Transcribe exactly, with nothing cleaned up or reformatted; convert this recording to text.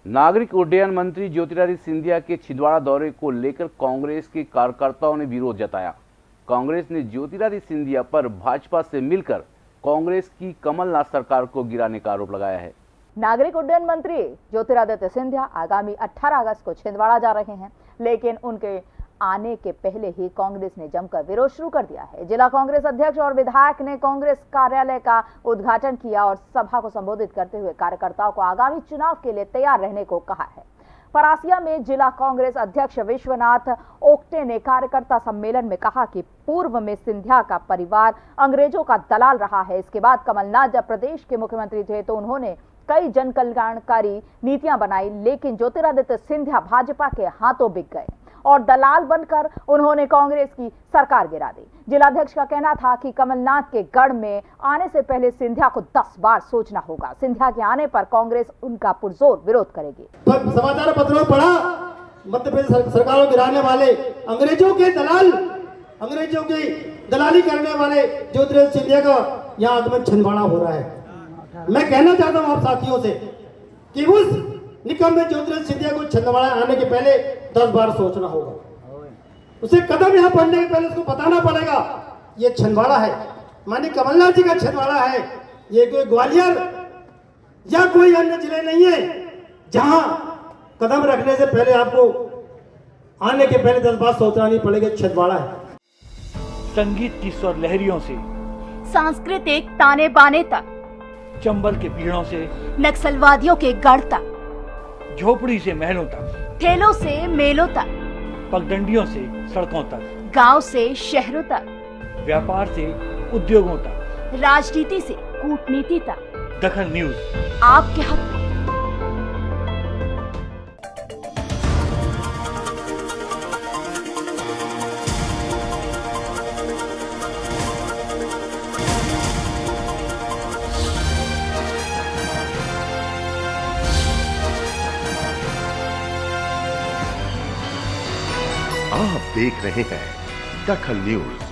नागरिक उड्डयन मंत्री ज्योतिरादित्य सिंधिया के छिंदवाड़ा दौरे को लेकर कांग्रेस के कार्यकर्ताओं ने विरोध जताया। कांग्रेस ने ज्योतिरादित्य सिंधिया पर भाजपा से मिलकर कांग्रेस की कमलनाथ सरकार को गिराने का आरोप लगाया है। नागरिक उड्डयन मंत्री ज्योतिरादित्य सिंधिया आगामी अठारह अगस्त को छिंदवाड़ा जा रहे हैं, लेकिन उनके आने के पहले ही कांग्रेस ने जमकर विरोध शुरू कर दिया है। जिला कांग्रेस अध्यक्ष और विधायक ने कांग्रेस कार्यालय का उद्घाटन किया और सभा को संबोधित करते हुए कार्यकर्ताओं को आगामी चुनाव के लिए तैयार रहने को कहा है। परासिया में जिला कांग्रेस अध्यक्ष विश्वनाथ ओक्टे ने कार्यकर्ता सम्मेलन में कहा कि पूर्व में सिंधिया का परिवार अंग्रेजों का दलाल रहा है। इसके बाद कमलनाथ जब प्रदेश के मुख्यमंत्री थे तो उन्होंने कई जन कल्याणकारी नीतियां बनाई, लेकिन ज्योतिरादित्य सिंधिया भाजपा के हाथों बिक गए और दलाल बनकर उन्होंने कांग्रेस की सरकार गिरा दी। जिलाध्यक्ष का कहना था कि कमलनाथ के गढ़ में आने से पहले सिंधिया को दस बार सोचना होगा। सिंधिया के आने पर कांग्रेस उनका पुरजोर विरोध करेगी। समाचार पत्रों में पढ़ा, मध्य प्रदेश सरकार को गिराने वाले अंग्रेजों के दलाल, अंग्रेजों की दलाली करने वाले ज्योतिरादित्य सिंधिया का यहाँ आगमन छिंदवाड़ा हो रहा है। मैं कहना चाहता हूँ आप साथियों से कि उस निकम्मे ज्योतिरादित्य सिंधिया को छिंदवाड़ा आने के पहले दस बार सोचना होगा। उसे कदम यहाँ पड़ने के पहले उसको बताना पड़ेगा ये छिंदवाड़ा है, माननीय कमलनाथ जी का छिंदवाड़ा है, ये कोई ग्वालियर या कोई अन्य जिले नहीं है जहां कदम रखने से पहले आपको आने के पहले दस बार सोचना नहीं पड़ेगा। छिंदवाड़ा है। संगीत की स्वर लहरियों से सांस्कृतिक ताने बाने तक, चंबल के पीड़ों से नक्सलवादियों के गढ़ तक, झोपड़ी से महलों तक, ठेलों से मेलों तक, पगडंडियों से सड़कों तक, गांव से शहरों तक, व्यापार से उद्योगों तक, राजनीति से कूटनीति तक, दखन न्यूज आपके हक में। आप देख रहे हैं दखन न्यूज।